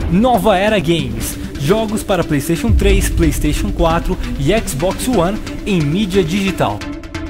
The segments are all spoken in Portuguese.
Nova Era Games, jogos para PlayStation 3, PlayStation 4 e Xbox One em mídia digital.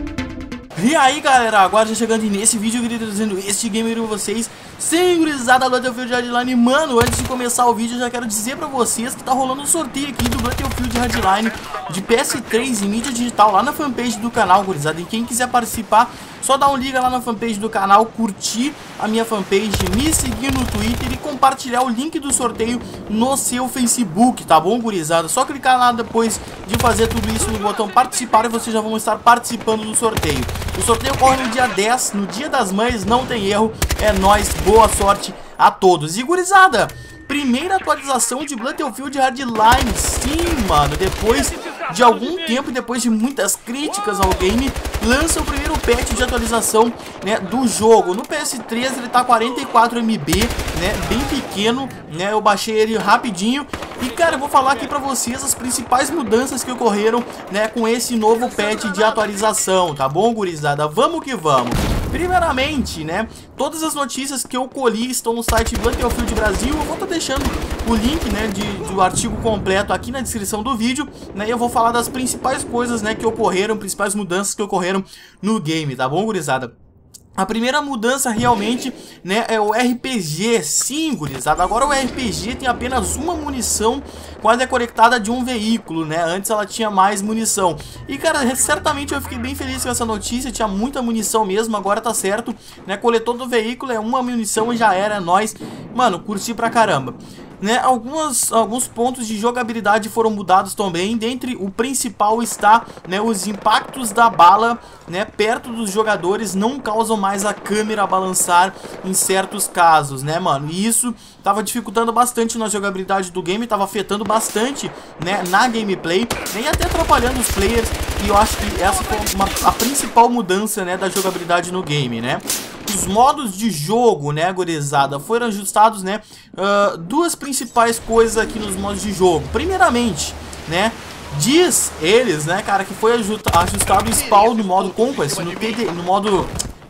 E aí galera, agora já chegando nesse vídeo eu queria trazendo este gamer com vocês, sem gurizada Battlefield Hardline. Mano, antes de começar o vídeo eu já quero dizer pra vocês que tá rolando um sorteio aqui do Battlefield Hardline de PS3 em mídia digital lá na fanpage do canal, gurizada. E quem quiser participar, só dá um liga lá na fanpage do canal, curtir a minha fanpage, me seguir no Twitter e compartilhar o link do sorteio no seu Facebook, tá bom, gurizada? Só clicar lá depois de fazer tudo isso no botão participar e vocês já vão estar participando do sorteio. O sorteio ocorre no dia 10, no dia das mães, não tem erro, é nóis, boa sorte a todos. E gurizada, primeira atualização de Battlefield Hardline, sim, mano, depois de algum tempo, depois de muitas críticas ao game, lança o primeiro patch de atualização, né, do jogo. No PS3 ele tá 44 MB, né, bem pequeno, né, eu baixei ele rapidinho. E cara, eu vou falar aqui pra vocês as principais mudanças que ocorreram, né, com esse novo patch de atualização, tá bom, gurizada? Vamos que vamos! Primeiramente, né, todas as notícias que eu colhi estão no site Battlefield Brasil. Eu vou estar deixando o link, né, do artigo completo aqui na descrição do vídeo, né, e eu vou falar das principais coisas, né, que ocorreram, principais mudanças que ocorreram no game, tá bom, gurizada? A primeira mudança realmente, né, é o RPG, sim, gurizada. Agora o RPG tem apenas uma munição quase conectada de um veículo, né? Antes ela tinha mais munição. E cara, certamente eu fiquei bem feliz com essa notícia, tinha muita munição mesmo, agora tá certo, né? Coletor do veículo é uma munição e já era, é nóis. Mano, curti pra caramba. Né, alguns pontos de jogabilidade foram mudados também. Dentre o principal está, né, os impactos da bala, né, perto dos jogadores não causam mais a câmera balançar em certos casos, né, mano? E isso tava dificultando bastante na jogabilidade do game, tava afetando bastante, né, na gameplay, né, e até atrapalhando os players. E eu acho que essa foi a principal mudança, né, da jogabilidade no game, né? Os modos de jogo, né, gurizada, foram ajustados, né, duas principais coisas aqui nos modos de jogo. Primeiramente, né, diz eles, né, cara, que foi ajustado o spawn no modo Conquest, no modo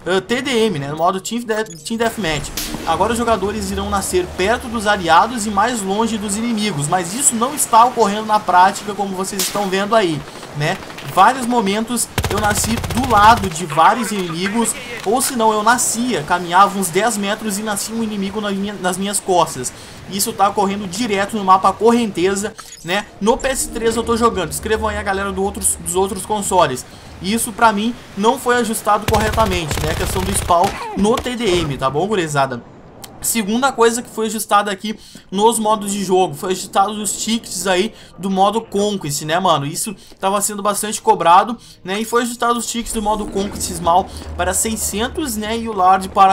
TDM, né, no modo Team Deathmatch. Agora os jogadores irão nascer perto dos aliados e mais longe dos inimigos, mas isso não está ocorrendo na prática, como vocês estão vendo aí, né? Vários momentos eu nasci do lado de vários inimigos, ou se não, eu nascia, caminhava uns 10 metros e nascia um inimigo nas minhas costas. Isso tá ocorrendo direto no mapa Correnteza, né? No PS3 eu tô jogando. Escrevam aí a galera dos outros consoles. Isso pra mim não foi ajustado corretamente, né? A questão do spawn no TDM, tá bom, gurizada? Segunda coisa que foi ajustada aqui nos modos de jogo, foi ajustado os tickets aí do modo Conquest, né, mano? Isso tava sendo bastante cobrado, né? E foi ajustado os tickets do modo Conquest Small para 600, né? E o Large para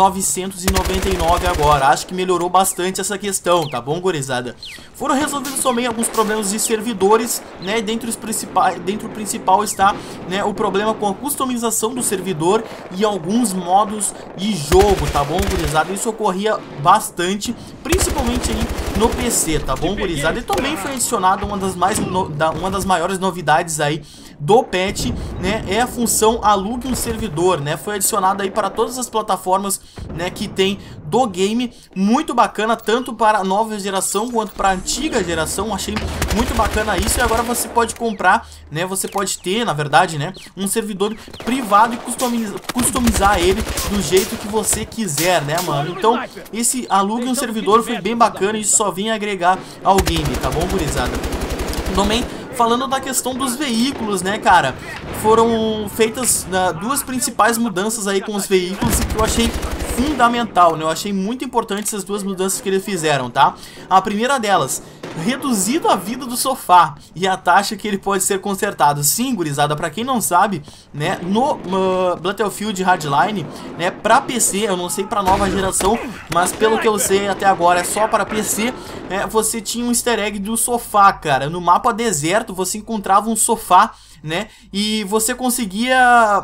999 agora. Acho que melhorou bastante essa questão, tá bom, gurizada? Foram resolvidos também alguns problemas de servidores, né? Dentro o principal está, né, o problema com a customização do servidor e alguns modos de jogo, tá bom, gurizada? Isso ocorreu bastante, principalmente aí no PC, tá bom, gurizada? E também foi adicionada uma das maiores novidades aí do patch, né, é a função alugue um servidor, né? Foi adicionada aí para todas as plataformas, né, que tem do game, muito bacana, tanto para a nova geração quanto para a antiga geração. Achei muito bacana isso. E agora você pode comprar, né, você pode ter, na verdade, né, um servidor privado e customizar ele do jeito que você quiser, né, mano? Então, esse alugue um servidor foi bem bacana e isso só vem agregar ao game, tá bom, gurizada? Também falando da questão dos veículos, né, cara, foram feitas duas principais mudanças aí com os veículos que eu achei fundamental, né? Eu achei muito importante essas duas mudanças que eles fizeram, tá? A primeira delas, reduzido a vida do sofá e a taxa que ele pode ser consertado. Sim, gurizada, pra quem não sabe, né, no Battlefield Hardline, né, pra PC, eu não sei pra nova geração, mas pelo que eu sei até agora é só para PC, você tinha um easter egg do sofá, cara. No mapa deserto você encontrava um sofá, né, e você conseguia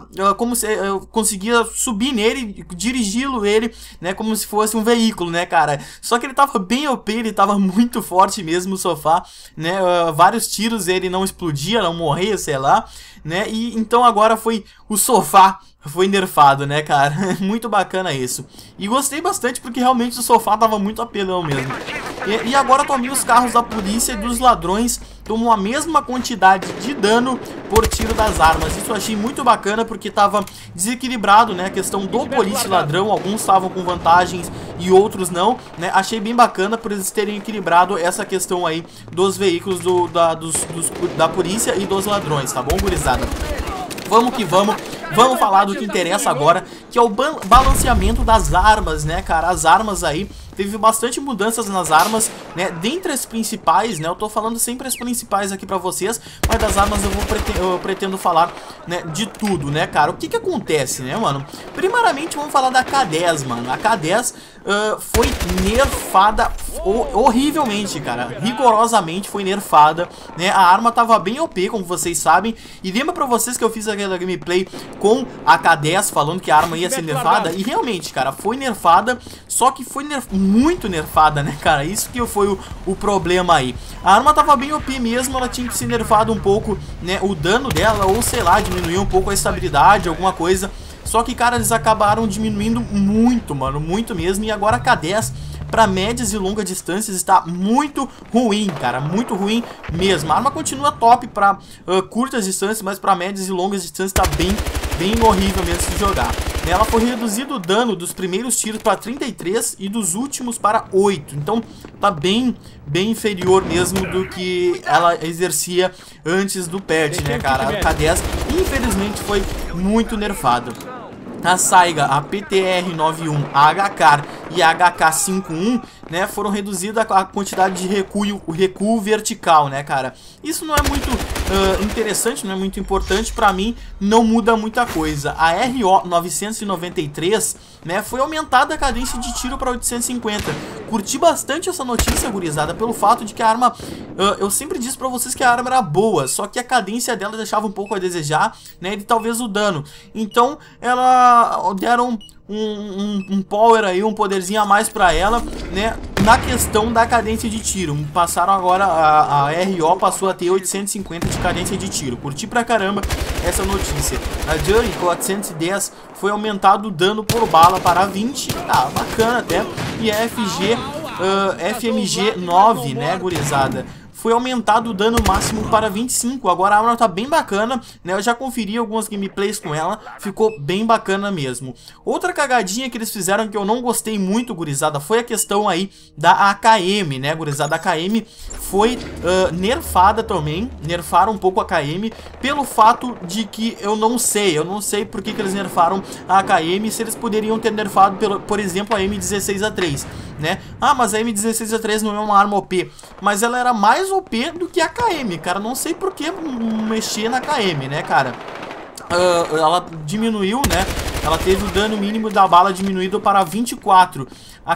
conseguia subir nele, dirigi-lo né, como se fosse um veículo, né, cara. Só que ele tava bem OP, ele tava muito forte mesmo, o sofá, né, vários tiros ele não explodia, não morria, sei lá, né, e então agora foi o sofá foi nerfado, né, cara? Muito bacana isso. E gostei bastante porque realmente o sofá tava muito apelão mesmo. E agora também os carros da polícia e dos ladrões tomam a mesma quantidade de dano por tiro das armas. Isso eu achei muito bacana porque tava desequilibrado, né, a questão do polícia e ladrão. Alguns estavam com vantagens e outros não, né? Achei bem bacana por eles terem equilibrado essa questão aí dos veículos da polícia e dos ladrões, tá bom, gurizada? Vamos que vamos. Vamos falar do que interessa agora, que é o balanceamento das armas, né, cara? As armas aí, teve bastante mudanças nas armas, né? Dentre as principais, né? Eu tô falando sempre as principais aqui pra vocês, mas das armas eu pretendo falar, né, de tudo, né, cara? O que que acontece, né, mano? Primeiramente, vamos falar da K10, mano. A K10 foi nerfada horrivelmente, cara. Rigorosamente foi nerfada, né? A arma tava bem OP, como vocês sabem. E lembra pra vocês que eu fiz aquela gameplay com a K10 falando que a arma ia ser nerfada? E realmente, cara, foi nerfada. Só que foi muito nerfada, né, cara? Isso que foi o problema aí. A arma tava bem OP mesmo. Ela tinha que ser nerfada um pouco, né, o dano dela. Ou sei lá, diminuir um pouco a estabilidade, alguma coisa. Só que, cara, eles acabaram diminuindo muito, mano, muito mesmo. E agora a K10 para médias e longas distâncias está muito ruim, cara, muito ruim mesmo. A arma continua top para curtas distâncias, mas para médias e longas distâncias está bem horrível mesmo de jogar. Ela foi reduzido o dano dos primeiros tiros para 33 e dos últimos para 8. Então tá bem inferior mesmo do que ela exercia antes do patch, né, cara? A K10 infelizmente foi muito nerfada. A Saiga, a PTR-91, a HK e a HK-51, né, foram reduzidas a quantidade de recuo vertical, né, cara? Isso não é muito interessante, não é muito importante, pra mim não muda muita coisa. A RO-993, né, foi aumentada a cadência de tiro para 850. Curti bastante essa notícia, gurizada, pelo fato de que a arma, eu sempre disse pra vocês que a arma era boa, só que a cadência dela deixava um pouco a desejar, né, e talvez o dano. Então, ela deram um power aí, um poderzinho a mais pra ela, né, na questão da cadência de tiro. Passaram agora, a RO passou a ter 850 de cadência de tiro. Curti pra caramba essa notícia. A Jury 410 foi aumentado o dano por bala para 20, tá, bacana até. E a FMG 9, né, gurizada, foi aumentado o dano máximo para 25. Agora a arma tá bem bacana, né? Eu já conferi algumas gameplays com ela, ficou bem bacana mesmo. Outra cagadinha que eles fizeram que eu não gostei muito, gurizada, foi a questão aí da AKM, né, gurizada? A AKM foi nerfada também, nerfaram um pouco a AKM, pelo fato de que eu não sei por que eles nerfaram a AKM, se eles poderiam ter nerfado, por exemplo, a M16A3, né? Ah, mas a M16A3 não é uma arma OP, mas ela era mais OP do que a KM, cara. Não sei por que mexer na KM, né, cara? Ela diminuiu, né? Ela teve o dano mínimo da bala diminuído para 24. A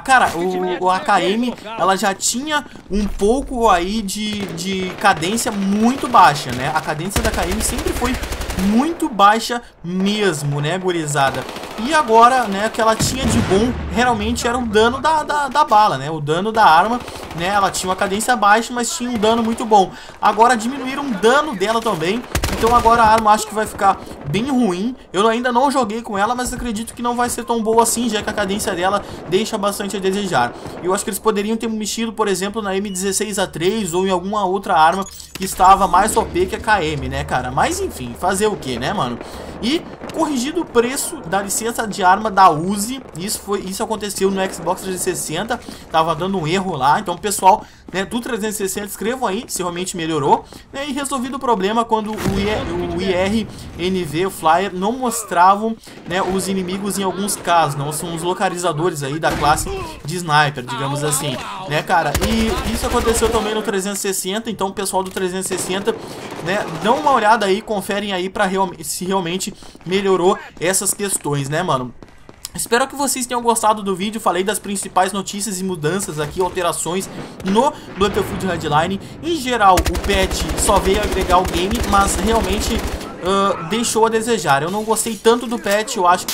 KM, ela já tinha um pouco aí de cadência muito baixa, né? A cadência da KM sempre foi muito baixa mesmo, né, gurizada? E agora, né, o que ela tinha de bom realmente era o dano da bala, né? O dano da arma, né? Ela tinha uma cadência baixa, mas tinha um dano muito bom. Agora diminuíram o dano dela também. Então agora a arma acho que vai ficar bem ruim. Eu ainda não joguei com ela, mas acredito que não vai ser tão boa assim, já que a cadência dela deixa bastante a desejar. Eu acho que eles poderiam ter mexido, por exemplo, na M16A3 ou em alguma outra arma que estava mais OP que a KM, né, cara? Mas enfim, fazer o que, né, mano? E corrigido o preço da licença de arma da Uzi. Isso aconteceu no Xbox 360. Tava dando um erro lá. Então, pessoal, né, do 360, escrevam aí se realmente melhorou, né? E resolvido o problema quando o IRNV, o Flyer, não mostravam, né, os inimigos em alguns casos. Não são os localizadores aí da classe de sniper, digamos assim, né, cara? E isso aconteceu também no 360. Então, o pessoal do 360, né, dão uma olhada aí, conferem aí pra se realmente melhorou essas questões, né, mano? Espero que vocês tenham gostado do vídeo. Falei das principais notícias e mudanças aqui, alterações no Battlefield Hardline. Em geral, o patch só veio agregar o game, mas realmente deixou a desejar. Eu não gostei tanto do patch. Eu acho que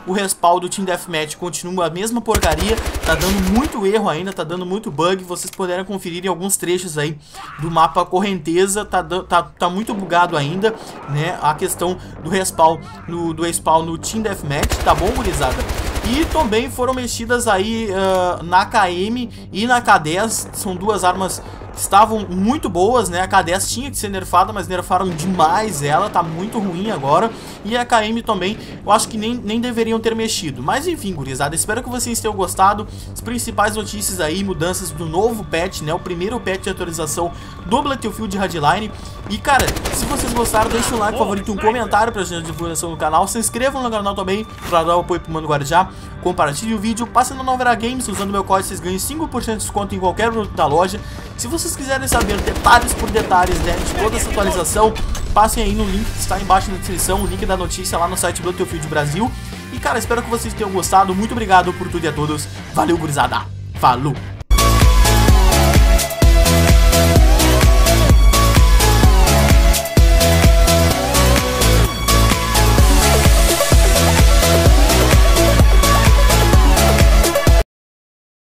O respawn do Team Deathmatch continua a mesma porcaria, tá dando muito erro ainda, tá dando muito bug. Vocês puderam conferir em alguns trechos aí do mapa Correnteza, tá muito bugado ainda, né, a questão do respawn no Team Deathmatch, tá bom, gurizada? E também foram mexidas aí na KM e na K10, são duas armas que estavam muito boas, né? A K10 tinha que ser nerfada, mas nerfaram demais ela, tá muito ruim agora. E a KM também, eu acho que nem deveriam ter mexido. Mas enfim, gurizada, espero que vocês tenham gostado. As principais notícias aí, mudanças do novo patch, né? O primeiro patch de atualização do Battlefield Hardline. E cara, se vocês gostaram, deixa um like, favorito, um comentário pra gente de divulgação no canal. Se inscrevam no canal também pra dar o apoio pro Mano Guarujá. Compartilhe o vídeo, passe na Novera Games, usando meu código vocês ganham 5% de desconto em qualquer produto da loja. Se vocês quiserem saber detalhes por detalhes, né, de toda essa atualização, passem aí no link que está embaixo na descrição, o link da notícia lá no site Battlefield Brasil. E cara, espero que vocês tenham gostado, muito obrigado por tudo e a todos, valeu gurizada, falou!